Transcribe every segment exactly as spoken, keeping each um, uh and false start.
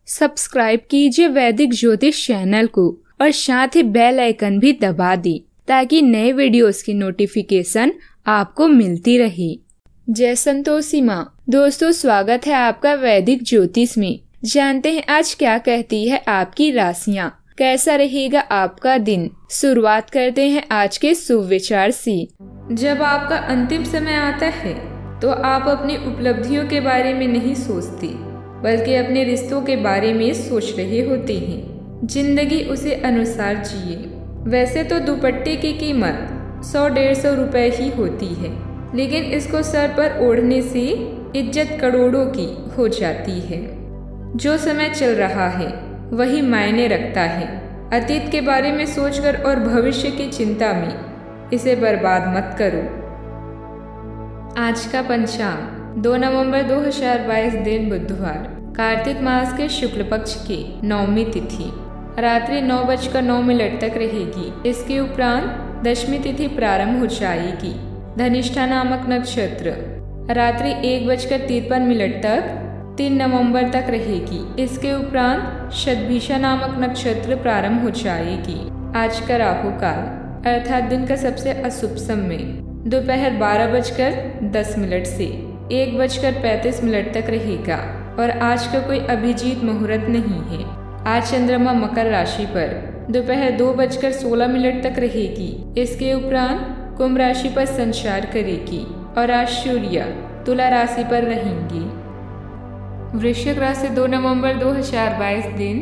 Subscribe कीजिए वैदिक ज्योतिष चैनल को और साथ ही बेल आइकन भी दबा दी ताकि नए वीडियोस की नोटिफिकेशन आपको मिलती रहे। जय संतोषी माँ। दोस्तों, स्वागत है आपका वैदिक ज्योतिष में। जानते हैं आज क्या कहती है आपकी राशियाँ, कैसा रहेगा आपका दिन। शुरुआत करते हैं आज के शुभ विचार से। जब आपका अंतिम समय आता है तो आप अपनी उपलब्धियों के बारे में नहीं सोचते बल्कि अपने रिश्तों के बारे में सोच रहे होते हैं। जिंदगी उसे अनुसार जिए। वैसे तो दुपट्टे की कीमत सौ डेढ़ सौ रुपए ही होती है, लेकिन इसको सर पर ओढ़ने से इज्जत करोड़ों की हो जाती है। जो समय चल रहा है वही मायने रखता है। अतीत के बारे में सोचकर और भविष्य की चिंता में इसे बर्बाद मत करो। आज का पंचांग दो नवंबर दो हजार बाईस, दिन बुधवार, कार्तिक मास के शुक्ल पक्ष की नौमी तिथि रात्रि नौ बजकर नौ मिनट तक रहेगी। इसके उपरांत दशमी तिथि प्रारंभ हो जाएगी। धनिष्ठा नामक नक्षत्र रात्रि एक बजकर तिरपन मिनट तक तीन नवंबर तक रहेगी। इसके उपरांत शतभिषा नामक नक्षत्र प्रारंभ हो जाएगी। आज का राहु काल अर्थात दिन का सबसे अशुभ समय दोपहर बारह बजकर दस मिनट से एक बजकर पैंतीस मिनट तक रहेगा और आज का कोई अभिजीत मुहूर्त नहीं है। आज चंद्रमा मकर राशि पर दोपहर दो बजकर सोलह मिनट तक रहेगी। इसके उपरांत कुंभ राशि पर संचार करेगी और आज सूर्य तुला राशि पर रहेंगी। वृश्चिक राशि दो नवंबर दो हजार बाईस, दिन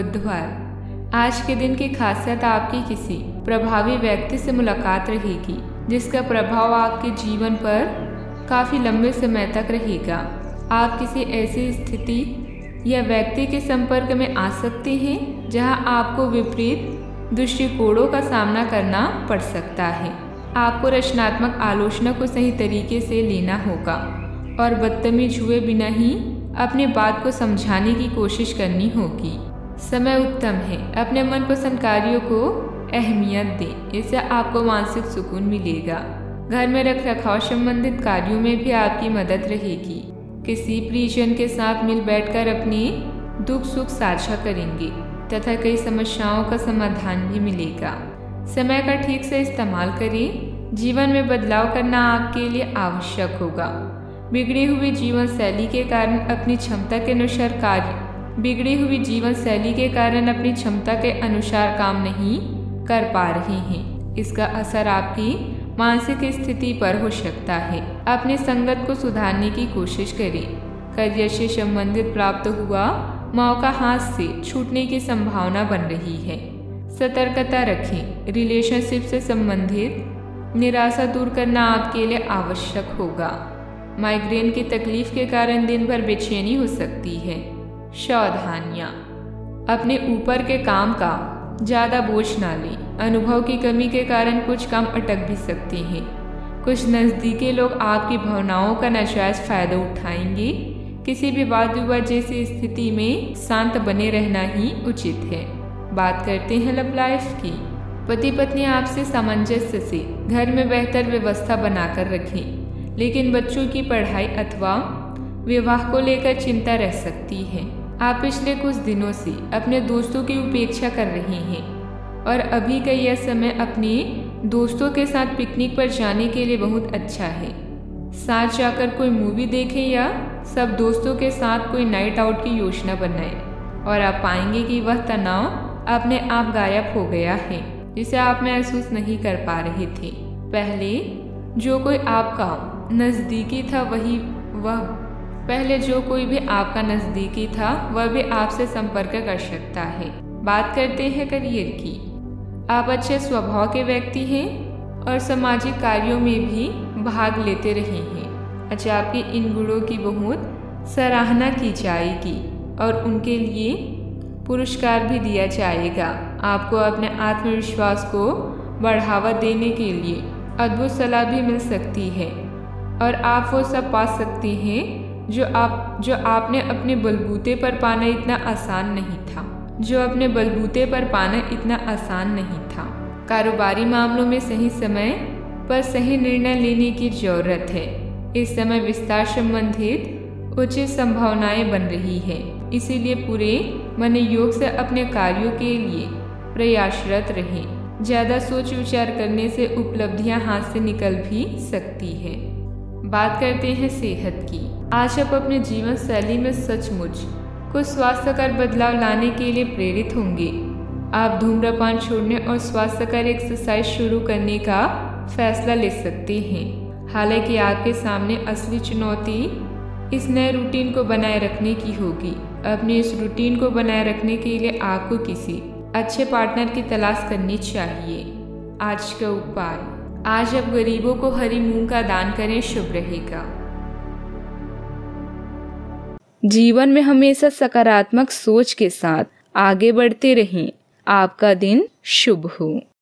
बुधवार। आज के दिन की खासियत आपकी किसी प्रभावी व्यक्ति से मुलाकात रहेगी जिसका प्रभाव आपके जीवन पर काफी लंबे समय तक रहेगा। आप किसी ऐसी स्थिति या व्यक्ति के संपर्क में आ सकते हैं जहां आपको विपरीत दृष्टिकोणों का सामना करना पड़ सकता है। आपको रचनात्मक आलोचना को सही तरीके से लेना होगा और बदतमीज हुए बिना ही अपनी बात को समझाने की कोशिश करनी होगी। समय उत्तम है। अपने मनपसंद कार्यों को अहमियत दें, इससे आपको मानसिक सुकून मिलेगा। घर में रख रखाव संबंधित कार्यों में भी आपकी मदद रहेगी। किसी प्रियजन के साथ मिल बैठकर अपने दुख सुख साझा करेंगे तथा कई समस्याओं का समाधान भी मिलेगा। समय का ठीक से इस्तेमाल करें। जीवन में बदलाव करना आपके लिए आवश्यक होगा। बिगड़ी हुई जीवन शैली के कारण अपनी क्षमता के अनुसार कार्य बिगड़ी हुई जीवन शैली के कारण अपनी क्षमता के अनुसार काम नहीं कर पा रहे हैं। इसका असर आपकी मानसिक स्थिति पर हो सकता है। अपनी संगत को सुधारने की कोशिश करें। करियर से संबंधित प्राप्त हुआ मौका हाथ से छूटने की संभावना बन रही है। सतर्कता रखें। रिलेशनशिप से संबंधित निराशा दूर करना आपके लिए आवश्यक होगा। माइग्रेन की तकलीफ के कारण दिन भर बेचैनी हो सकती है। सावधानियां। अपने ऊपर के काम का ज्यादा बोझ ना लें। अनुभव की कमी के कारण कुछ काम अटक भी सकते हैं। कुछ नजदीकी लोग आपकी भावनाओं का नाजायज फायदा उठाएंगे। किसी भी वाद विवाद जैसी स्थिति में शांत बने रहना ही उचित है। बात करते हैं लव लाइफ की। पति पत्नी आपसे सामंजस्य से घर में बेहतर व्यवस्था बनाकर रखें, लेकिन बच्चों की पढ़ाई अथवा विवाह को लेकर चिंता रह सकती है। आप पिछले कुछ दिनों से अपने दोस्तों की उपेक्षा कर रहे हैं और अभी का यह समय अपने दोस्तों के साथ पिकनिक पर जाने के लिए बहुत अच्छा है। साथ जाकर कोई मूवी देखें या सब दोस्तों के साथ कोई नाइट आउट की योजना बनाएं और आप पाएंगे कि वह तनाव अपने आप गायब हो गया है जिसे आप महसूस नहीं कर पा रहे थे। पहले जो कोई आपका नज़दीकी था वही वह पहले जो कोई भी आपका नज़दीकी था वह भी आपसे संपर्क कर सकता है। बात करते हैं करियर की। आप अच्छे स्वभाव के व्यक्ति हैं और सामाजिक कार्यों में भी भाग लेते रहे हैं। अच्छा, आपके इन गुणों की बहुत सराहना की जाएगी और उनके लिए पुरस्कार भी दिया जाएगा। आपको अपने आत्मविश्वास को बढ़ावा देने के लिए अद्भुत सलाह भी मिल सकती है और आप वो सब पा सकते हैं जो आप जो आपने अपने बलबूते पर पाना इतना आसान नहीं था जो अपने बलबूते पर पाना इतना आसान नहीं था। कारोबारी मामलों में सही समय पर सही निर्णय लेने की जरूरत है। इस समय विस्तार संबंधित उचित संभावनाएं बन रही है। इसीलिए पूरे मन योग से अपने कार्यों के लिए प्रयासरत रहें। ज्यादा सोच विचार करने से उपलब्धियां हाथ से निकल भी सकती है। बात करते हैं सेहत की। आज आप अपने जीवन शैली में सचमुच कुछ स्वास्थ्यकर बदलाव लाने के लिए प्रेरित होंगे। आप धूम्रपान छोड़ने और स्वास्थ्यकर एक्सरसाइज शुरू करने का फैसला ले सकते हैं। हालांकि आपके सामने असली चुनौती इस नए रूटीन को बनाए रखने की होगी। अपने इस रूटीन को बनाए रखने के लिए आपको किसी अच्छे पार्टनर की तलाश करनी चाहिए। आज का उपाय, आज आप गरीबों को हरी मूंग का दान करें, शुभ रहेगा। जीवन में हमेशा सकारात्मक सोच के साथ आगे बढ़ते रहें। आपका दिन शुभ हो।